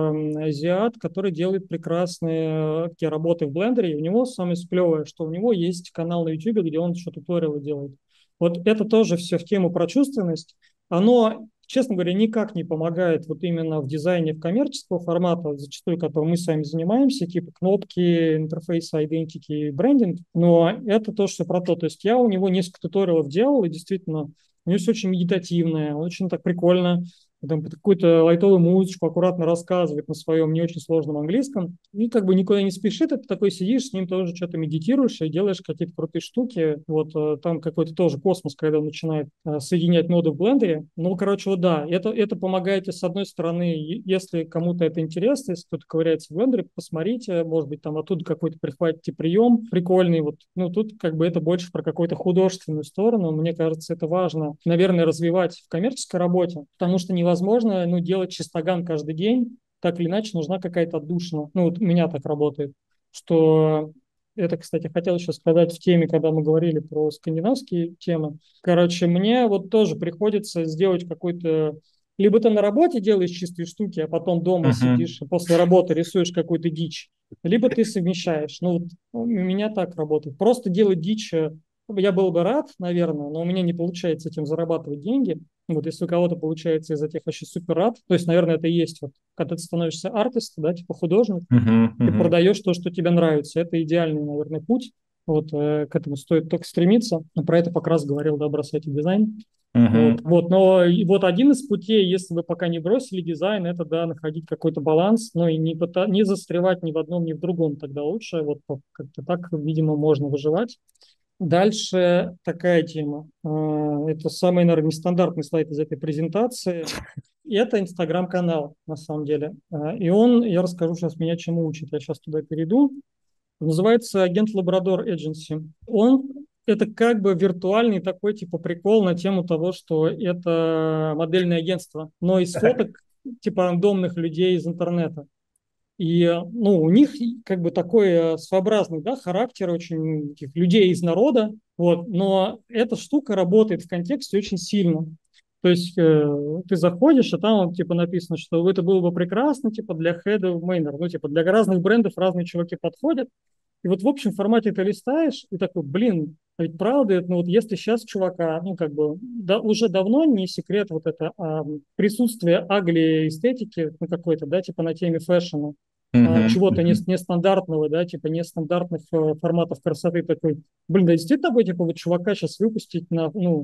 азиат, который делает прекрасные э, такие работы в блендере. И у него самое сплевое, что у него есть канал на YouTube, где он что-то туториалы делает. Вот это тоже все в тему про чувственность. Оно, честно говоря, никак не помогает вот именно в дизайне в коммерческого формата, зачастую, которым мы сами занимаемся, типа кнопки, интерфейсы, идентики, брендинг. Но это то, что про то. То есть я у него несколько туториалов делал, и действительно, у него все очень медитативное, очень так прикольно там под какую-то лайтовую музычку аккуратно рассказывает на своем не очень сложном английском, и как бы никуда не спешит, ты такой сидишь, с ним тоже что-то медитируешь и делаешь какие-то крутые штуки, вот э, там какой-то тоже космос, когда он начинает э, соединять ноды в блендере, ну, короче, вот да, это, это помогает, с одной стороны, е- если кому-то это интересно, если кто-то ковыряется в блендере, посмотрите, может быть, там оттуда какой-то прихватите прием прикольный, вот, ну, тут как бы это больше про какую-то художественную сторону, мне кажется, это важно, наверное, развивать в коммерческой работе, потому что невозможно, ну, делать чистоган каждый день, так или иначе нужна какая-то отдушина. Ну, вот у меня так работает, что это, кстати, хотел еще сказать в теме, когда мы говорили про скандинавские темы. Короче, мне вот тоже приходится сделать какой-то... Либо ты на работе делаешь чистые штуки, а потом дома Мгм. сидишь и после работы рисуешь какую-то дичь, либо ты совмещаешь. Ну, вот у меня так работает. Просто делать дичь э, я был бы рад, наверное, но у меня не получается этим зарабатывать деньги. Вот если у кого-то получается из этих вообще супер рад, то есть, наверное, это и есть вот, когда ты становишься артистом, да, типа художник, Мгм. ты Мгм. продаешь то, что тебе нравится. Это идеальный, наверное, путь. Вот э, к этому стоит только стремиться. Про это как раз говорил, да, бросайте дизайн. Вот, Мгм. вот, но и вот один из путей, если вы пока не бросили дизайн, это, да, находить какой-то баланс, но и не, пыта- не застревать ни в одном, ни в другом, тогда лучше. Вот по- как-то так, видимо, можно выживать. Дальше такая тема. А, Это самый, наверное, нестандартный слайд из этой презентации. И это Инстаграм-канал, на самом деле. А, И он, я расскажу сейчас, меня чему учит. Я сейчас туда перейду. Называется агент Labrador Agency. Он это как бы виртуальный такой типа прикол на тему того, что это модельное агентство, но из фоток типа рандомных людей из интернета. И, ну, у них как бы такой э, своеобразный, да, характер очень таких людей из народа, вот, но эта штука работает в контексте очень сильно. То есть э, ты заходишь, а там вот, типа написано, что это было бы прекрасно, типа для head of Manor, ну, типа для разных брендов разные чуваки подходят. И вот в общем формате ты листаешь и такой, блин, а ведь правда, это, ну вот если сейчас чувака, ну как бы да, уже давно не секрет вот это а, присутствие агли эстетики, ну какой-то, да, типа на теме фэшена, а, Мгм. чего-то не, Мгм. нестандартного, да, типа нестандартных э, форматов красоты такой. Блин, да действительно такой, типа, вот чувака сейчас выпустить на, ну,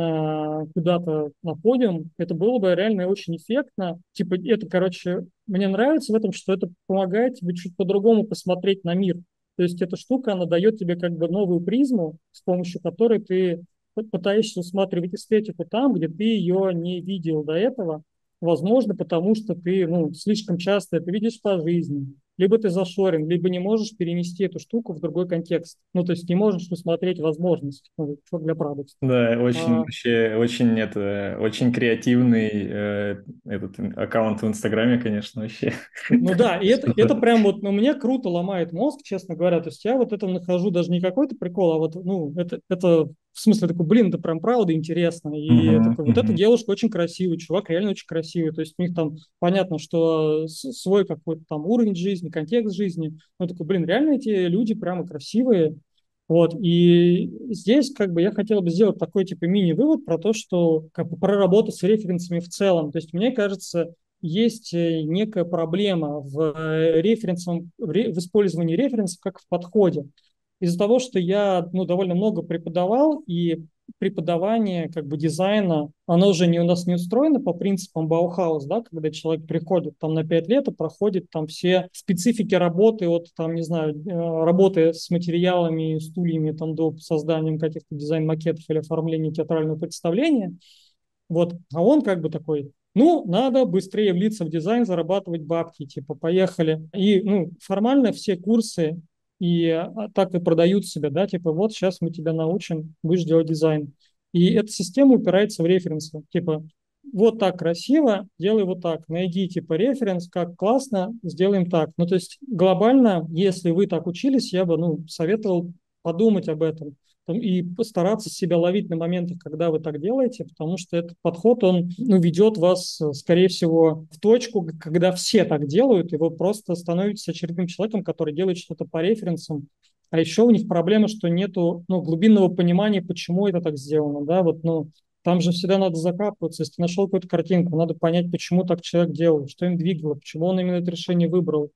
на куда-то на подиум, это было бы реально очень эффектно. Типа, это, короче, мне нравится в этом, что это помогает тебе чуть по-другому посмотреть на мир. То есть эта штука, она дает тебе как бы новую призму, с помощью которой ты пытаешься усматривать эстетику там, где ты ее не видел до этого. Возможно, потому что ты ну, слишком часто это видишь по жизни. Либо ты зашорен, либо не можешь перенести эту штуку в другой контекст. Ну, то есть не можешь усмотреть возможность. Ну, что для продукта. Да, очень А, вообще, очень это, очень креативный э, этот аккаунт в Инстаграме, конечно, вообще. Ну да, и это, это Что-то. прям вот, ну, мне круто ломает мозг, честно говоря. То есть я вот это нахожу даже не какой-то прикол, а вот, ну, это, это в смысле такой, блин, это прям правда интересно. И я Мгм. такой, вот эта Мгм. девушка очень красивая, чувак реально очень красивый. То есть у них там понятно, что с- свой какой-то там уровень жизни, контекст жизни. Ну, такой, блин, реально эти люди прямо красивые. Вот, и здесь как бы я хотел бы сделать такой типа мини-вывод про то, что как бы про работу с референсами в целом. То есть мне кажется, есть э, некая проблема в, э, референсом, в, ре- в использовании референсов как в подходе. Из-за того, что я ну, довольно много преподавал, и преподавание как бы дизайна, оно уже не, у нас не устроено по принципам Баухаус, да, когда человек приходит там на пять лет и проходит там все специфики работы от, там, не знаю, э, работы с материалами, стульями там до создания каких-то дизайн-макетов или оформления театрального представления. Вот, а он как бы такой, ну, надо быстрее влиться в дизайн, зарабатывать бабки, типа, поехали. И, ну, формально все курсы и а, так и продают себя, да, типа, вот сейчас мы тебя научим, будешь делать дизайн. И эта система упирается в референсы, типа, вот так красиво, делай вот так, найди, типа, референс, как классно, сделаем так. Ну, то есть глобально, если вы так учились, я бы, ну, советовал подумать об этом и постараться себя ловить на моментах, когда вы так делаете, потому что этот подход, он ну, ведет вас, э, скорее всего, в точку, когда все так делают, и вы просто становитесь очередным человеком, который делает что-то по референсам. А еще у них проблема, что нету ну, глубинного понимания, почему это так сделано. Да? Вот, ну, там же всегда надо закапываться. Если ты нашел какую-то картинку, надо понять, почему так человек делал, что им двигало, почему он именно это решение выбрал.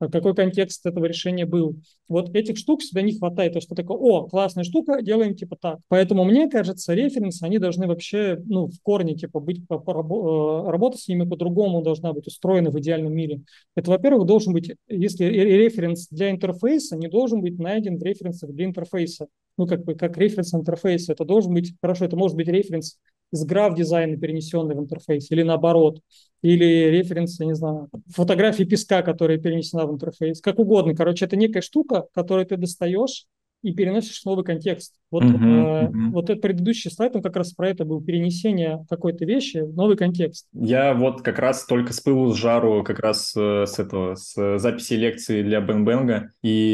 а какой контекст этого решения был. Вот этих штук всегда не хватает, то что такое, о, классная штука, делаем типа так. Поэтому мне кажется, референсы, они должны вообще, ну, в корне типа быть, по, по, рабо- э, работа с ними по-другому должна быть устроена в идеальном мире. Это, во-первых, должен быть, если референс для интерфейса, не должен быть найден в референсах для интерфейса. Ну, как бы, как референс интерфейса. Это должен быть, хорошо, это может быть референс из граф-дизайна, перенесенный в интерфейс, или наоборот, или референс, я не знаю, фотографии песка, которая перенесена в интерфейс, как угодно. Короче, это некая штука, которую ты достаешь и переносишь в новый контекст. Вот, Мгм, э, мгм. вот этот предыдущий слайд, он как раз про это был, перенесение какой-то вещи в новый контекст. Я вот как раз только с пылу с жару как раз э, с этого, с э, записи лекции для Бэнг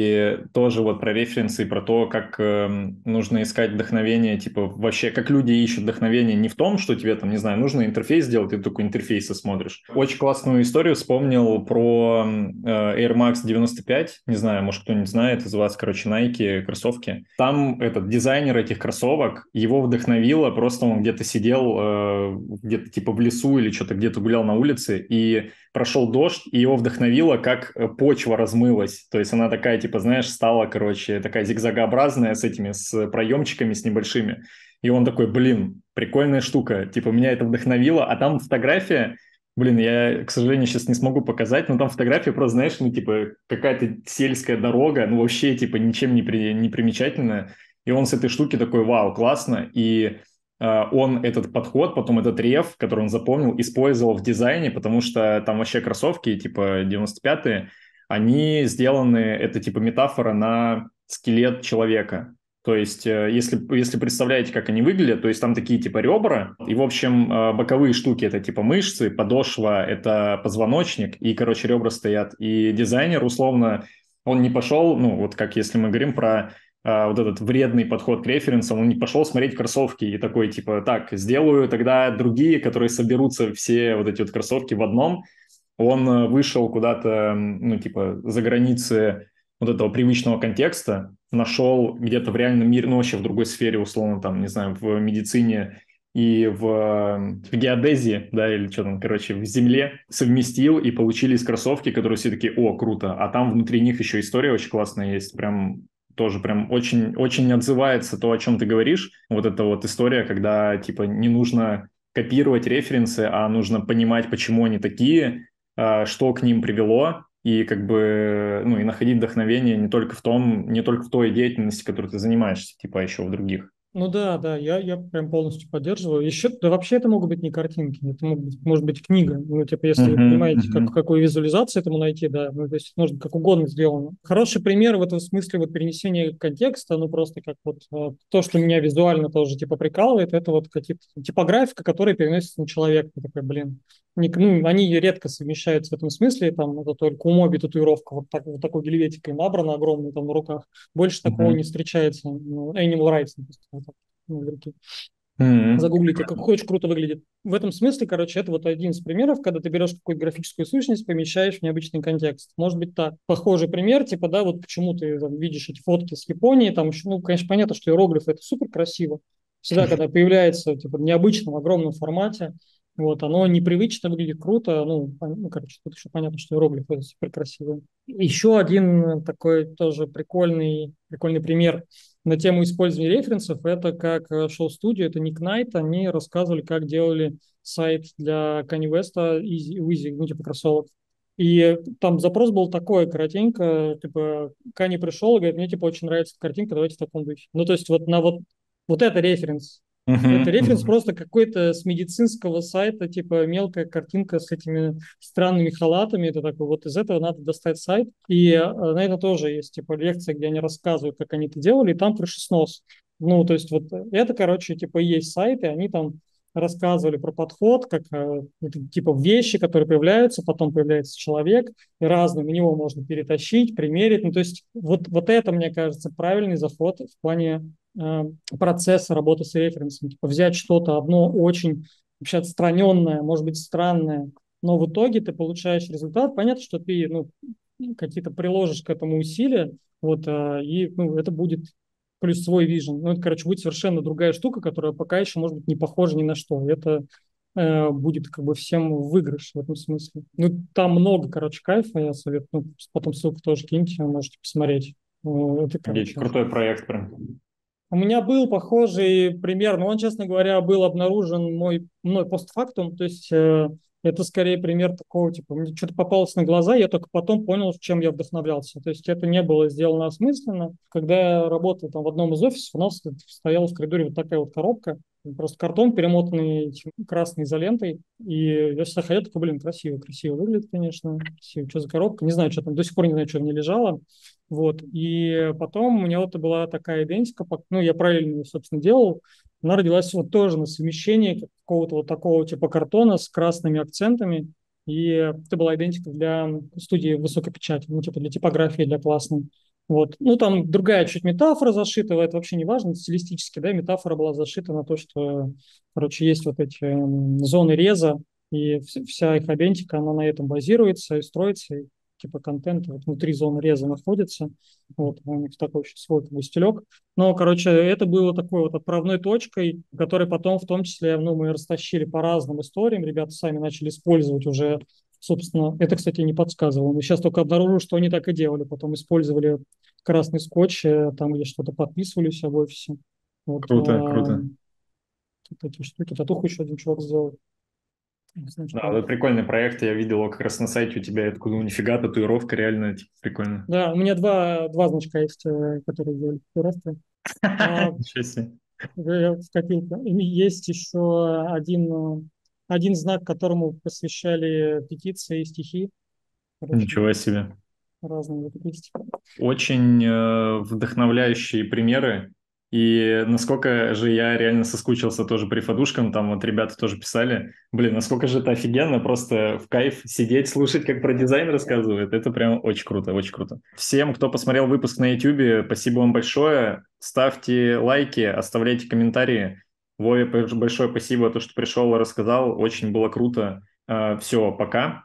и тоже вот про референсы и про то, как эм, нужно искать вдохновение, типа вообще, как люди ищут вдохновение не в том, что тебе там, не знаю, нужно интерфейс сделать, ты только интерфейсы смотришь. Очень классную историю вспомнил про э, Air Max девяносто пять, не знаю, может кто-нибудь знает из вас, короче, Nike, кроссовки. Там этот дизайнер этих кроссовок, его вдохновило, просто он где-то сидел э, где-то типа в лесу или что-то где-то гулял на улице, и прошел дождь, и его вдохновило, как э, почва размылась. То есть она такая, типа, знаешь, стала, короче, такая зигзагообразная с этими, с проемчиками, с небольшими. И он такой, блин, прикольная штука. Типа, меня это вдохновило. А там фотография, блин, я, к сожалению, сейчас не смогу показать, но там фотография просто, знаешь, ну, типа, какая-то сельская дорога, ну, вообще, типа, ничем не, при, не примечательная. И он с этой штуки такой, вау, классно. И э, он этот подход, потом этот реф, который он запомнил, использовал в дизайне, потому что там вообще кроссовки, типа, девяносто пятые, они сделаны, это, типа, метафора на скелет человека. То есть, э, если, если представляете, как они выглядят, то есть там такие типа ребра, и, в общем, э, боковые штуки – это типа мышцы, подошва – это позвоночник, и, короче, ребра стоят. И дизайнер, условно, он не пошел, ну, вот как если мы говорим про э, вот этот вредный подход к референсам, он не пошел смотреть кроссовки и такой, типа, так, сделаю тогда другие, которые соберутся все вот эти вот кроссовки в одном. Он э, вышел куда-то, ну, типа, за границы вот этого привычного контекста, нашел где-то в реальном мире, ну, вообще в другой сфере, условно, там, не знаю, в медицине и в, в геодезии, да, или что там, короче, в земле, совместил, и получились кроссовки, которые все такие, о, круто, а там внутри них еще история очень классная есть, прям тоже прям очень, очень отзывается то, о чем ты говоришь, вот эта вот история, когда, типа, не нужно копировать референсы, а нужно понимать, почему они такие, а, что к ним привело, и как бы, ну, и находить вдохновение не только в том, не только в той деятельности, которой ты занимаешься, типа, а еще в других. Ну да, да, я, я прям полностью поддерживаю. Еще, да вообще это могут быть не картинки, это может быть, может быть книга. Ну, типа, если вы Мгм, понимаете, как, мгм. какую визуализацию этому найти, да, ну, то есть можно как угодно сделано. Хороший пример в этом смысле вот перенесения контекста, ну, просто как вот э, то, что меня визуально тоже, типа, прикалывает, это вот какие-то типографика, которая переносится на человека. Я такой, блин, не- ну, они редко совмещаются в этом смысле, там, это только у Моби татуировка вот, так, вот такой гельветикой набрана огромной там на руках. Больше такого не Мгм. встречается. Ну, Animal Rights, допустим, ну, в руки. Мгм. Загуглите, как очень круто выглядит. В этом смысле, короче, это вот один из примеров, когда ты берешь какую-то графическую сущность, помещаешь в необычный контекст. Может быть, так. Похожий пример, типа, да, вот почему ты там, видишь эти фотки с Японии, там еще, ну, конечно, понятно, что иероглифы – это супер красиво. Всегда, когда появляется, типа, в необычном, огромном формате, вот, оно непривычно выглядит круто, ну, пон- ну, короче, тут еще понятно, что иероглифы – это супер красиво. Еще один такой тоже прикольный, прикольный пример на тему использования референсов. Это как э, шоу-студия, это Ник Найт, они рассказывали, как делали сайт для Kanye West, Easy, Easy, ну, типа кроссовок. И там запрос был такой, коротенько, типа, Кани пришел и говорит, мне, типа, очень нравится эта картинка, давайте в таком духе. Ну, то есть вот на вот, вот это референс. Это Мгм. референс Мгм. просто какой-то с медицинского сайта, типа мелкая картинка с этими странными халатами. Это такой, вот из этого надо достать сайт. И э, на это тоже есть типа лекция, где они рассказывают, как они это делали, и там пришли снос. Ну, то есть вот это, короче, типа есть сайты, они там рассказывали про подход, как э, это, типа вещи, которые появляются, потом появляется человек, и разным, и него можно перетащить, примерить. Ну, то есть вот, вот это, мне кажется, правильный заход в плане э, процесса работы с референсом. Типа взять что-то одно очень вообще отстраненное, может быть, странное, но в итоге ты получаешь результат. Понятно, что ты ну, какие-то приложишь к этому усилия, вот, а, и ну, это будет плюс свой вижен. Ну, это, короче, будет совершенно другая штука, которая пока еще, может быть, не похожа ни на что. И это э, будет как бы всем в выигрыш в этом смысле. Ну, там много, короче, кайфа, я советую. Ну, потом ссылку тоже киньте, можете посмотреть. Ну, это, Офигеть, короче, крутой проект прям. у меня был похожий пример, но он, честно говоря, был обнаружен мой, мной постфактум, то есть э, это скорее пример такого, типа, мне что-то попалось на глаза, я только потом понял, чем я вдохновлялся. То есть это не было сделано осмысленно. Когда я работал там в одном из офисов, у нас стояла в коридоре вот такая вот коробка, просто картон, перемотанный этим красной изолентой, и я всегда ходил, такой, блин, красиво, красиво выглядит, конечно, красиво, что за коробка, не знаю, что там, до сих пор не знаю, что в ней лежало. Вот. И потом у меня вот была такая идентика, ну, я правильно, собственно, делал. Она родилась вот тоже на совмещении какого-то вот такого типа картона с красными акцентами. И это была идентика для студии высокой печати, ну, типа для типографии, для классной. Вот. Ну, там другая чуть метафора зашита, это вообще не важно, стилистически, да, метафора была зашита на то, что, короче, есть вот эти м, зоны реза, и вс- вся их идентика, она на этом базируется и строится, и типа контента вот внутри зоны реза находится. Вот, у них такой еще свой как бы, стилек. Но, короче, это было такой вот отправной точкой, которой потом в том числе, ну, мы растащили по разным историям, ребята сами начали использовать уже, собственно, это, кстати, не подсказывал. Мы сейчас только обнаружили, что они так и делали. Потом использовали красный скотч, э, там, где что-то подписывали у себя в офисе. Вот, Круто, а, круто. вот эти штуки. Татуху еще один чувак сделал. Не знаю, Да, что это прикольный проект, я видел его как раз на сайте у тебя, я такой, ну нифига, татуировка реально, типа, прикольно. Да, у меня два, два значка есть, э, которые делали татуировки. А Ничего себе. в в копилку. И есть еще один, э, один знак, которому посвящали петиции и стихи. Короче, Ничего себе. разные вот есть. Очень э, вдохновляющие примеры. И насколько же я реально соскучился тоже по рифодушкам, там вот ребята тоже писали, блин, насколько же это офигенно, просто в кайф сидеть, слушать, как про дизайн рассказывают, это прям очень круто, очень круто. Всем, кто посмотрел выпуск на YouTube, спасибо вам большое, ставьте лайки, оставляйте комментарии. Вове большое спасибо, то, что пришел и рассказал, очень было круто. Все, пока.